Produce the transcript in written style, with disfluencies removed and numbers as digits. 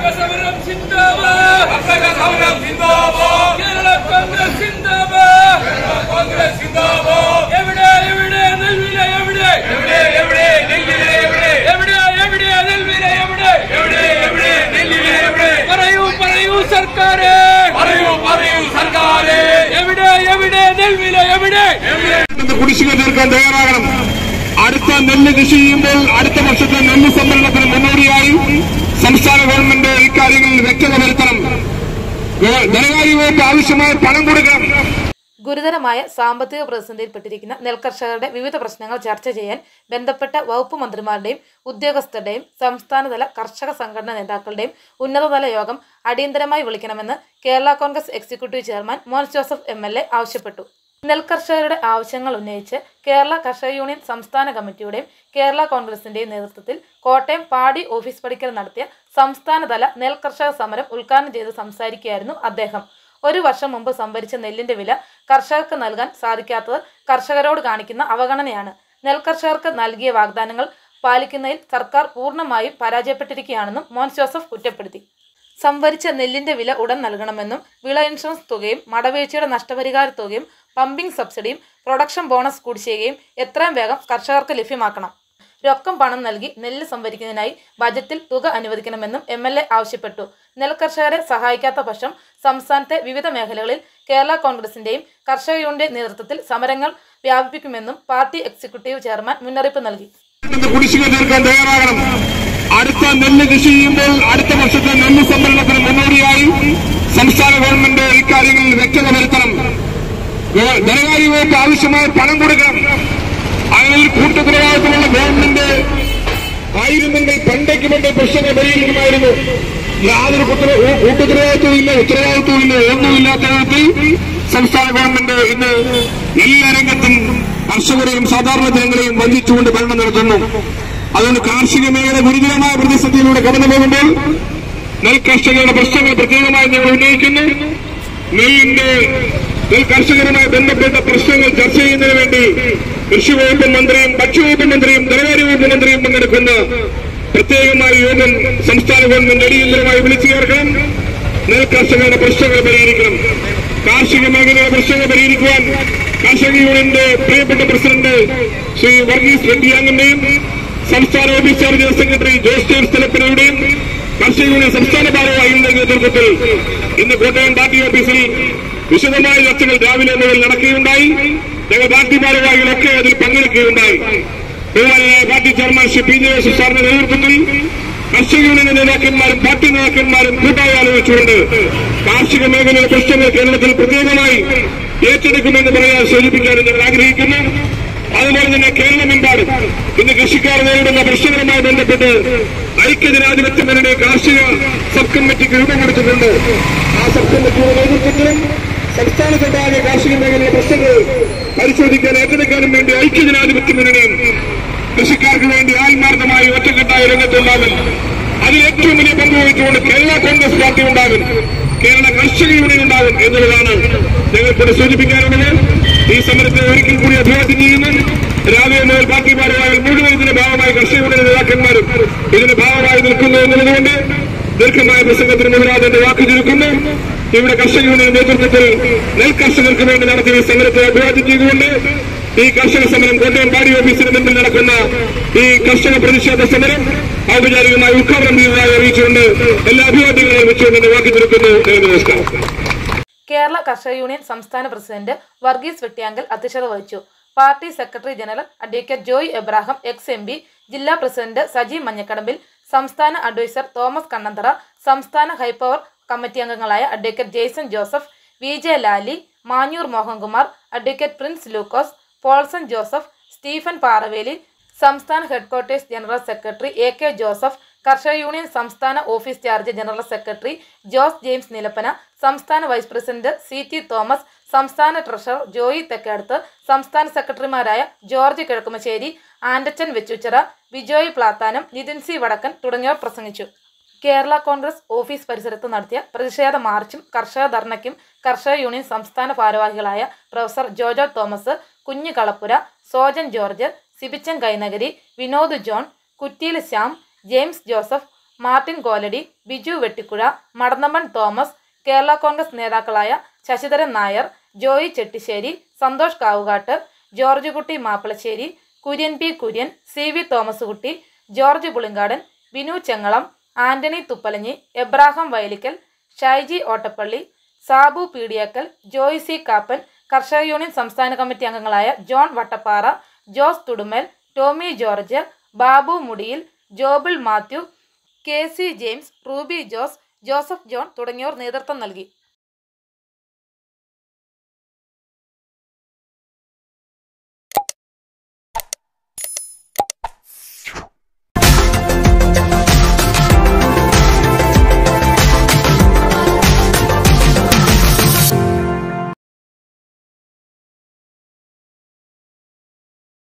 സമരം സിന്ദാബാദ് കർഷക സമരം സിന്ദാബാദ് കേരള കോൺഗ്രസ് സിന്ദാബാദ് കേരള കോൺഗ്രസ് സിന്ദാബാദ് എവിടെ എവിടെ നെൽവില എവിടെ എവിടെ എവിടെ നെൽവില എവിടെ എവിടെ എവിടെ നെൽവില എവിടെ എവിടെ എവിടെ നെൽവില എവിടെ പറയൂ പറയൂ സർക്കാരേ പറയൂ പറയൂ സർക്കാരേ എവിടെ എവിടെ നെൽവില എവിടെ കുടിശ്ശിക തീർക്കാൻ തയ്യാറാകണം. അടുത്ത നെല്ല് കൃഷി ചെയ്യുമ്പോൾ അടുത്ത വർഷത്തെ നെല്ല് സംഭരണത്തിന് മുന്നോടിയായി സംസ്ഥാന ഗവൺമെന്റ് ഇക്കാര്യങ്ങളിൽ വ്യക്തത വരുത്തണം. ധനകാര്യ വകുപ്പ് ആവശ്യമായ പണം കൊടുക്കണം. ഗുരുതരമായ സാമ്പത്തിക പ്രതിസന്ധിയിൽപ്പെട്ടിരിക്കുന്ന നെൽകർഷകരുടെ വിവിധ പ്രശ്നങ്ങൾ ചർച്ച ചെയ്യാൻ ബന്ധപ്പെട്ട വകുപ്പ് മന്ത്രിമാരുടെയും ഉദ്യോഗസ്ഥരുടെയും സംസ്ഥാനതല കർഷക സംഘടനാ നേതാക്കളുടെയും ഉന്നതതല യോഗം അടിയന്തരമായി വിളിക്കണമെന്ന് Kerala Congress executive chairman Mons Joseph MLA ആവശ്യപ്പെട്ടു. നെൽകർഷകരുടെ ആവശ്യങ്ങൾ ഉന്നയിച്ച് കേരള കർഷക യൂണിയൻ സംസ്ഥാന കമ്മിറ്റിയുടെയും കേരള കോൺഗ്രസിന്റെയും നേതൃത്വത്തിൽ കോട്ടയം പാടി ഓഫീസ് പടിക്കൽ നടത്തിയ സംസ്ഥാനതല നെൽകർഷക സമരം ഉദ്ഘാടനം ചെയ്ത് സംസാരിക്കുകയായിരുന്നു അദ്ദേഹം. ഒരു വർഷം മുമ്പ് സംഭരിച്ച നെല്ലിന്റെ വില കർഷകർക്ക് നൽകാൻ സാധിക്കാത്തത് കർഷകരോട് കാണിക്കുന്ന അവഗണനയാണ്. നെൽകർഷകർക്ക് നൽകിയ വാഗ്ദാനങ്ങൾ പാലിക്കുന്നതിൽ സർക്കാർ പൂർണ്ണമായും പരാജയപ്പെട്ടിരിക്കുകയാണെന്നും മോൻസ് ജോസഫ് കുറ്റപ്പെടുത്തി. സംഭരിച്ച നെല്ലിന്റെ വില ഉടൻ നൽകണമെന്നും വിള ഇൻഷുറൻസ് തുകയും മടവീഴ്ചയുടെ നഷ്ടപരിഹാര തുകയും പമ്പിംഗ് സബ്സിഡിയും പ്രൊഡക്ഷൻ ബോണസ് കുടിശ്ശികയും എത്രയും വേഗം കർഷകർക്ക് ലഭ്യമാക്കണം. രൊക്കം പണം നൽകി നെല്ല് സംഭരിക്കുന്നതിനായി ബജറ്റിൽ തുക അനുവദിക്കണമെന്നും MLA ആവശ്യപ്പെട്ടു. നെൽകർഷകരെ സഹായിക്കാത്ത പക്ഷം സംസ്ഥാനത്തെ വിവിധ മേഖലകളിൽ കേരള കോൺഗ്രസിന്റെയും കർഷക യൂണിയന്റെ നേതൃത്വത്തിൽ സമരങ്ങൾ വ്യാപിപ്പിക്കുമെന്നും പാർട്ടി എക്സിക്യൂട്ടീവ് ചെയർമാൻ മുന്നറിയിപ്പ് നൽകി. കുടിശ്ശിക തീർക്കാൻ തയ്യാറാകണം. അടുത്ത നെല്ല് കൃഷി ചെയ്യുമ്പോൾ അടുത്ത വർഷത്തെ നെല്ല് സംഭരണത്തിന് മുന്നോടിയായി സംസ്ഥാന ഗവൺമെന്റ് ഇക്കാര്യങ്ങളിൽ വ്യക്തത വരുത്തണം. ധനകാര്യ വകുപ്പ് ആവശ്യമായ പണം കൊടുക്കണം. അതിൽ കൂട്ടുത്തരവാദിത്തമുള്ള ഗവൺമെന്റ് ആയിരുന്നെങ്കിൽ പണ്ടേക്ക് പ്രശ്നങ്ങൾ പരിഹരിക്കുമായിരുന്നു. യാതൊരു കൂട്ടുത്തരവാദിത്വവും ഇല്ല, ഉത്തരവാദിത്വവും ഇല്ല, ഒന്നുമില്ലാത്ത വിധത്തിൽ സംസ്ഥാന ഗവൺമെന്റ് ഇന്ന് എല്ലാ രംഗത്തും കർഷകരെയും സാധാരണ ജനങ്ങളെയും വഞ്ചിച്ചുകൊണ്ട് ഭരണം നടത്തുന്നു. അതുകൊണ്ട് കാർഷിക മേഖല ഗുരുതരമായ പ്രതിസന്ധിയിലൂടെ കടന്നു പോകുമ്പോൾ നെൽകർഷകരുടെ പ്രശ്നങ്ങൾ പ്രത്യേകമായി ഞങ്ങൾ ഉന്നയിക്കുന്നു. നെൽ കർഷകരുമായി ബന്ധപ്പെട്ട പ്രശ്നങ്ങൾ ചർച്ച ചെയ്യുന്നതിന് വേണ്ടി കൃഷി വകുപ്പ് മന്ത്രിയും ഭക്ഷ്യവകുപ്പ് മന്ത്രിയും ധനകാര്യ വകുപ്പ് മന്ത്രിയും പങ്കെടുക്കുന്ന പ്രത്യേകമായ യോഗം സംസ്ഥാന ഗവൺമെന്റ് അടിയന്തരമായി വിളിച്ചു ചേർക്കണം. നെൽ കർഷകരുടെ പ്രശ്നങ്ങൾ പരിഹരിക്കണം. കാർഷിക മേഖലയുടെ പ്രശ്നങ്ങൾ പരിഹരിക്കുവാൻ കർഷക യൂണിയന്റെ പ്രിയപ്പെട്ട പ്രസിഡന്റ് ശ്രീ വർഗീസ് വെട്ടിയാങ്ങന്റെയും സംസ്ഥാന office charge general secretary Jose സ്ഥലപ്പിനയുടെയും കർഷക യൂണിയൻ സംസ്ഥാന ഭാരവാഹികളുടെ നേതൃത്വത്തിൽ ഇന്ന് കോട്ടയം പാർട്ടി ഓഫീസിൽ വിശദമായ ചർച്ചകൾ രാവിലെ മുതൽ നടക്കുകയുണ്ടായി. ഞങ്ങൾ പാർട്ടി ഭാരവാഹികളൊക്കെ അതിൽ പങ്കെടുക്കുകയുണ്ടായി. ബഹുമാനായ party chairman Shri PJ Joseph സാറിന്റെ നേതൃത്വത്തിൽ കർഷക യൂണിയൻ നേതാക്കന്മാരും പാർട്ടി നേതാക്കന്മാരും കൂട്ടായി ആലോചിച്ചുകൊണ്ട് കാർഷിക മേഖലയിലെ പ്രശ്നങ്ങൾ കേരളത്തിൽ പ്രത്യേകമായി ഏറ്റെടുക്കുമെന്ന് പറയാൻ സൂചിപ്പിക്കാനും ഞങ്ങൾ ആഗ്രഹിക്കുന്നു. അതുപോലെ തന്നെ കേരളമെമ്പാടും ഇന്ന് കൃഷിക്കാർ നേരിടുന്ന പ്രശ്നങ്ങളുമായി ബന്ധപ്പെട്ട് ഐക്യജനാധിപത്യ മുന്നണി കാർഷിക സബ് കമ്മിറ്റിക്ക് രൂപം കൊടുത്തിട്ടുണ്ട്. ആ സബ് കമ്മിറ്റിയുടെ നേതൃത്വത്തിലും സംസ്ഥാനത്തൊട്ടാകെ കാർഷിക മേഖലയിലെ പ്രശ്നങ്ങൾ പരിശോധിക്കാൻ ഏറ്റെടുക്കാനും വേണ്ടി ഐക്യജനാധിപത്യ മുന്നണിയും കൃഷിക്കാർക്ക് വേണ്ടി ആത്മാർത്ഥമായി ഒറ്റക്കെട്ടായ രംഗത്തുണ്ടാകും. അതിൽ ഏറ്റവും വലിയ പങ്ക് വഹിച്ചുകൊണ്ട് കേരള കോൺഗ്രസ് പാർട്ടി ഉണ്ടാകും, കേരള കർഷക യൂണിയൻ ഉണ്ടാകും എന്നുള്ളതാണ് ഞങ്ങൾക്കിവിടെ സൂചിപ്പിക്കാനുള്ളത്. ഈ സമരത്തെ ഒരിക്കൽ കൂടി അഭിവാദ്യം ചെയ്യുന്നു. രാവിലെ മുതൽ പാർട്ടി ഭാരവാഹികൾ മുഴുവൻ ഇതിന്റെ ഭാഗമായി കർഷക യൂണിയൻ നേതാക്കന്മാരും ഇതിന്റെ ഭാഗമായി നിൽക്കുന്നു എന്നുള്ളതുകൊണ്ട് ദീർഘമായ പ്രസംഗത്തിന് മുതലാതെ വാക്ക് ചുരുക്കുന്നു. ഇവിടെ കർഷക യൂണിയൻ നേതൃത്വത്തിൽ നെൽ കർഷകർക്ക് വേണ്ടി നടത്തിയ ഈ സമരത്തെ അഭിവാദ്യം ചെയ്തുകൊണ്ട് ഈ കർഷക സമരം കോട്ടയം പാടി ഓഫീസിന് മുന്നിൽ നടക്കുന്ന ഈ കർഷക പ്രതിഷേധ സമരം ഔപചാരികമായി ഉദ്ഘാടനം ചെയ്തതായി അറിയിച്ചുകൊണ്ട് എല്ലാ അഭിവാദ്യങ്ങളും അറിയിച്ചുകൊണ്ട് വാക്ക് ചുരുക്കുന്നു. നമസ്കാരം. കേരള കർഷക യൂണിയൻ സംസ്ഥാന പ്രസിഡന്റ് വർഗീസ് വെട്ടിയാങ്കൽ അധ്യക്ഷത വഹിച്ചു. Party secretary general advocate Joy Abraham, ex-MP, ജില്ലാ പ്രസിഡന്റ് സജി മഞ്ഞക്കടമ്പിൽ, സംസ്ഥാന അഡ്വൈസർ തോമസ് കണ്ണന്തറ, സംസ്ഥാന ഹൈപ്പവർ കമ്മിറ്റി അംഗങ്ങളായ advocate Jaison Joseph, VJ Lali, Manjoor Mohankumar, advocate Prince Lukose, Paulson Joseph, Stephen Paraveli, സംസ്ഥാന headquarters general secretary AK Joseph, കർഷക യൂണിയൻ സംസ്ഥാന office charge general secretary Jose James Nilappana, സംസ്ഥാന വൈസ് പ്രസിഡന്റ് CT തോമസ്, സംസ്ഥാന ട്രഷറർ ജോയി തെക്കേടത്ത്, സംസ്ഥാന സെക്രട്ടറിമാരായ ജോർജ് കിഴക്കുമശ്ശേരി, ആൻഡച്ചൻ വെച്ചുച്ചിറ, ബിജോയ് പ്ലാത്താനം, നിതിൻ C വടക്കൻ തുടങ്ങിയവർ പ്രസംഗിച്ചു. കേരള കോൺഗ്രസ് ഓഫീസ് പരിസരത്ത് നടത്തിയ പ്രതിഷേധ മാർച്ചും കർഷക ധർണയ്ക്കും കർഷക യൂണിയൻ സംസ്ഥാന ഭാരവാഹികളായ പ്രൊഫസർ ജോജോ തോമസ്, കുഞ്ഞ് കളപ്പുര, സോജൻ ജോർജ്, സിബിച്ചൻ കൈനഗരി, വിനോദ് ജോൺ, കുറ്റിയിൽ ശ്യാം, ജെയിംസ് ജോസഫ്, മാർട്ടിൻ കോലടി, ബിജു വെട്ടിക്കുഴ, മടന്നമ്മൻ തോമസ്, കേരള കോൺഗ്രസ് നേതാക്കളായ Sasidharan Nair, Joy Chettissery, Santhosh Kavukattu, George Kutty Mappilassery, Kurian P Kurian, CV Thomas Kutty, George Pulinkadan, Vinu Chengalam, Antony Thuppalanji, Abraham Vayalikkal, Shaiji Ottappally, Sabu Peediyakkal, Joy C Kappan, കർഷക യൂണിയൻ സംസ്ഥാന കമ്മിറ്റി അംഗങ്ങളായ ജോൺ വട്ടപ്പാറ, ജോസ് തുടുമൽ, ടോമി ജോർജ്, ബാബു മുടിയിൽ, ജോബിൾ മാത്യു, KC ജെയിംസ്, റൂബി ജോസ്, ജോസഫ് ജോൺ തുടങ്ങിയവർ നേതൃത്വം നൽകി.